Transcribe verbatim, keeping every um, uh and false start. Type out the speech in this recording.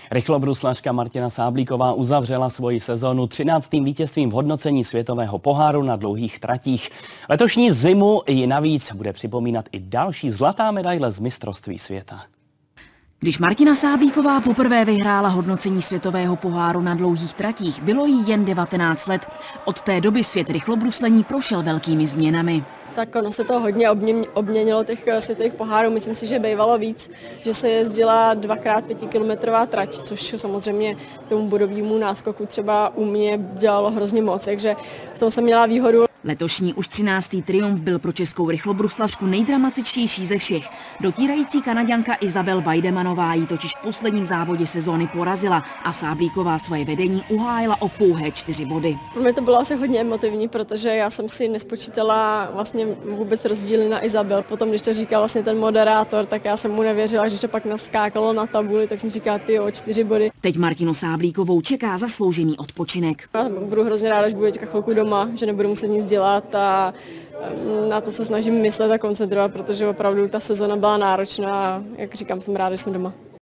Rychlobruslařka Martina Sáblíková uzavřela svoji sezónu třináctým vítězstvím v hodnocení světového poháru na dlouhých tratích. Letošní zimu ji navíc bude připomínat i další zlatá medaile z mistrovství světa. Když Martina Sáblíková poprvé vyhrála hodnocení světového poháru na dlouhých tratích, bylo jí jen devatenáct let. Od té doby svět rychlobruslení prošel velkými změnami. Tak ono se to hodně obměnilo těch světových pohárů. Myslím si, že bývalo víc, že se jezdila dvakrát pětikilometrová trať, což samozřejmě tomu bodovému náskoku třeba u mě dělalo hrozně moc, takže v tom jsem měla výhodu. Letošní už třináctý triumf byl pro českou rychlobruslařku nejdramatičtější ze všech. Dotírající Kanaďanka Isabel Wajdemanová ji totiž v posledním závodě sezóny porazila a Sáblíková svoje vedení uhájila o pouhé čtyři body. Pro mě to bylo asi hodně emotivní, protože já jsem si nespočítala vlastně vůbec rozdíly na Isabel. Potom, když to říkal vlastně ten moderátor, tak já jsem mu nevěřila, že to pak naskákalo na tabuli, tak jsem říkala, ty o čtyři body. Teď Martinu Sáblíkovou čeká zasloužený odpočinek. Já budu hrozně ráda, že budu teďka chvilku doma, že nebudu muset nic dělat a na to se snažím myslet a koncentrovat, protože opravdu ta sezona byla náročná a jak říkám, jsem ráda, že jsem doma.